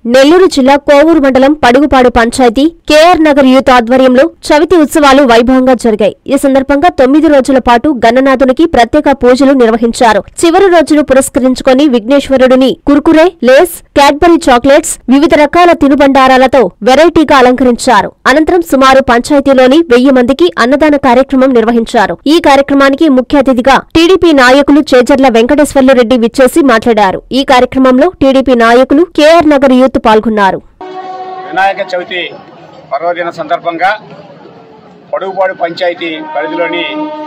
నెల్లూరు జిల్లా కోవూరు మండలం Padugupadu panchayat KR Nagar youth ఆధ్వర్యంలో చవితి ఉత్సవాలు వైభవంగా జరిగాయి. ఈ సందర్భంగా 9 రోజుల పాటు గణనాథునికి ప్రత్యేక పూజలు నిర్వహించారు. చివరి రోజును పురస్కరించుకొని విఘ్నేశ్వరుడిని కుర్కురే, లేస్, క్యాడ్బరీ చాక్లెట్స్, వివిధ రకాల తినుబండారాలతో వెరైటీగా అలంకరించారు. అనంతరం సుమారు పంచాయతీలోని 1000 మందికి అన్నదాన కార్యక్రమం నిర్వహించారు. ఈ కార్యక్రమానికి ముఖ్య అతిథిగా టీడీపీ నాయకులు చేజర్ల వెంకటేశ్వర్లు రెడ్డి విచ్చేసి మాట్లాడారు. ఈ కార్యక్రమంలో టీడీపీ నాయకులు కేఆర్ నగర్ యూత్ పాల్గొన్నారు. వినాయక చవితి పర్వదిన సందర్భంగా పడుగుపాడు పంచాయతీ పరిధిలోని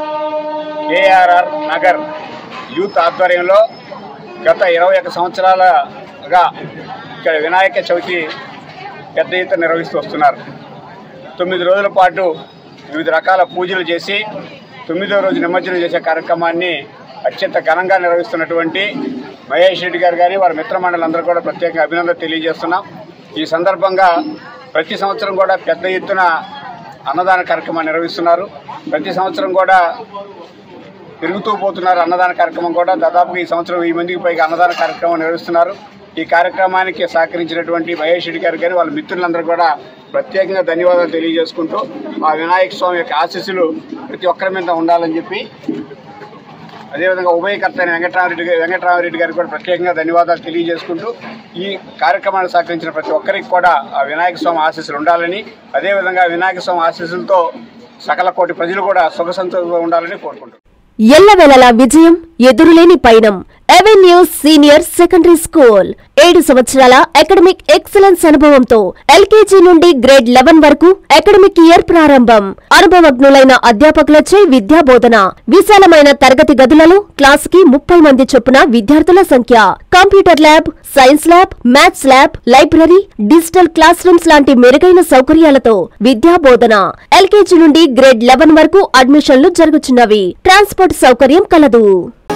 కేఆర్ నగర్ యూత్ ఆధ్వర్యంలో గత 21 సంవత్సరాలుగా ఇక్కడ వినాయక చవితి పెద్ద ఎత్తున నిర్వహిస్తూ వస్తున్నారు. 9 రోజుల పాటు వివిధ రకాల పూజలు చేసి 9వ రోజు నిమజ్జనం చేసే కార్యక్రమాన్ని అత్యంత ఘనంగా నిర్వహిస్తున్నటువంటి మహేష్ రెడ్డి గారు కానీ వారి మిత్రమండలందరూ కూడా ప్రత్యేకంగా అభినందన తెలియజేస్తున్నాం. ఈ సందర్భంగా ప్రతి సంవత్సరం కూడా పెద్ద ఎత్తున అన్నదాన కార్యక్రమాన్ని నిర్వహిస్తున్నారు. ప్రతి సంవత్సరం కూడా పెరుగుతూ పోతున్నారు. అన్నదాన కార్యక్రమం కూడా దాదాపుగా ఈ సంవత్సరం 1000 మందికి పైగా అన్నదాన కార్యక్రమం నిర్వహిస్తున్నారు. ఈ కార్యక్రమానికి సహకరించినటువంటి మహేష్ రెడ్డి గారు కానీ వాళ్ళ మిత్రులందరూ కూడా ప్రత్యేకంగా ధన్యవాదాలు తెలియజేసుకుంటూ ఆ వినాయక స్వామి యొక్క ఆశీస్సులు ప్రతి ఒక్కరి మీద ఉండాలని చెప్పి, అదేవిధంగా ఉభయకర్త వెంకటరామరెడ్డి గారికి కూడా ప్రత్యేకంగా ధన్యవాదాలు తెలియజేసుకుంటూ ఈ కార్యక్రమాన్ని సహకరించిన ప్రతి ఒక్కరికి కూడా ఆ వినాయక స్వామి ఆశీస్సులు ఉండాలని, అదేవిధంగా వినాయక స్వామి ఆశీస్సులతో సకల కోటి ప్రజలు కూడా సుఖ సంతోషంగా ఉండాలని కోరుకుంటున్నారు. ఎల్లవేళలా విజయం, ఎదురులేని పయనం. అవెన్యూస్ సీనియర్ సెకండరీ స్కూల్ 7 సంవత్సరాల అకాడమిక్ ఎక్సలెన్స్ అనుభవంతో ఎల్కేజీ నుండి గ్రేడ్ 11 వరకు అకాడమిక్ ఇయర్ ప్రారంభం. అనుభవజ్ఞులైన అధ్యాపకులచే విద్యా బోధన. విశాలమైన తరగతి గదులలో క్లాసుకి 30 మంది చొప్పున విద్యార్థుల సంఖ్య. Computer lab, science lab, maths lab, library, digital classrooms లాంటి మెరుగైన సౌకర్యాలతో విద్యా బోధన. ఎల్కేజీ నుండి గ్రేడ్ 11 వరకు అడ్మిషన్లు జరుగుతున్నవి. ట్రాన్స్పోర్ట్ సౌకర్యం కలదు.